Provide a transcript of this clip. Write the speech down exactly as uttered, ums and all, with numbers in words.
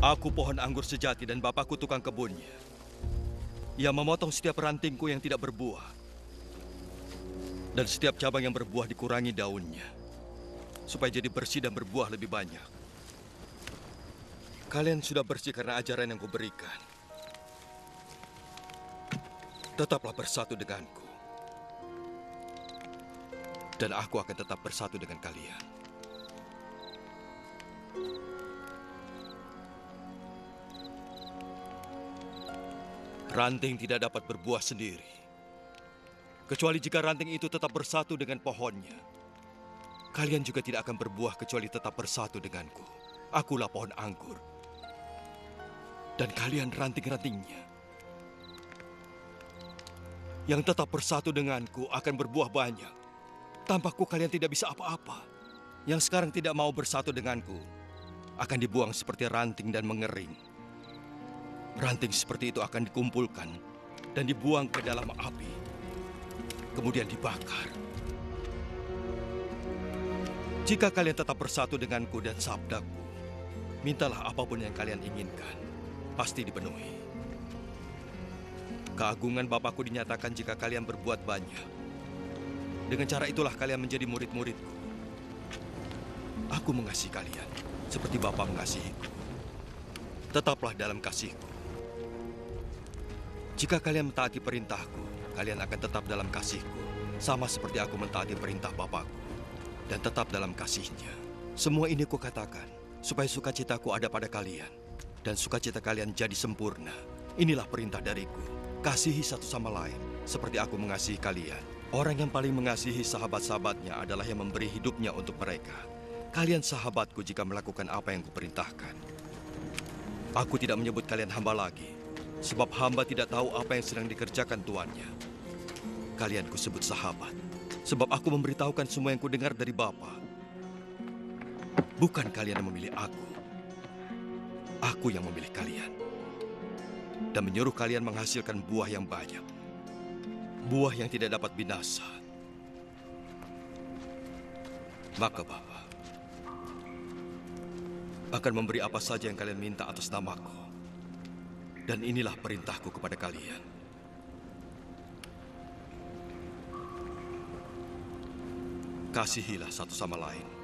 Aku pohon anggur sejati dan bapakku tukang kebunnya. Ia memotong setiap rantingku yang tidak berbuah. Dan setiap cabang yang berbuah dikurangi daunnya. Supaya jadi bersih dan berbuah lebih banyak. Kalian sudah bersih karena ajaran yang kuberikan. Tetaplah bersatu denganku. Dan aku akan tetap bersatu dengan kalian. Ranting tidak dapat berbuah sendiri. Kecuali jika ranting itu tetap bersatu dengan pohonnya. Kalian juga tidak akan berbuah kecuali tetap bersatu denganku. Akulah pohon anggur. Dan kalian ranting-rantingnya. Yang tetap bersatu denganku akan berbuah banyak. Tanpaku kalian tidak bisa apa-apa. Yang sekarang tidak mau bersatu denganku akan dibuang seperti ranting dan mengering. Ranting seperti itu akan dikumpulkan dan dibuang ke dalam api. Kemudian dibakar. Jika kalian tetap bersatu denganku dan sabdaku, mintalah apapun yang kalian inginkan. Pasti dipenuhi. Keagungan Bapakku dinyatakan jika kalian berbuat banyak. Dengan cara itulah kalian menjadi murid-muridku. Aku mengasihi kalian seperti Bapa mengasihiku. Tetaplah dalam kasihku. Jika kalian mentaati perintahku, kalian akan tetap dalam kasihku. Sama seperti aku mentaati perintah Bapakku. Dan tetap dalam kasihnya. Semua ini kukatakan supaya sukacitaku ada pada kalian. Dan sukacita kalian jadi sempurna. Inilah perintah dariku. Kasihi satu sama lain seperti aku mengasihi kalian. Orang yang paling mengasihi sahabat-sahabatnya adalah yang memberi hidupnya untuk mereka. Kalian sahabatku jika melakukan apa yang kuperintahkan. Aku tidak menyebut kalian hamba lagi. Sebab hamba tidak tahu apa yang sedang dikerjakan tuannya. Kalian kusebut sahabat. Sebab aku memberitahukan semua yang kudengar dari Bapa. Bukan kalian yang memilih aku. Aku yang memilih kalian. Dan menyuruh kalian menghasilkan buah yang banyak. Buah yang tidak dapat binasa. Maka Bapa akan memberi apa saja yang kalian minta atas namaku. Dan inilah perintahku kepada kalian. Kasihilah satu sama lain.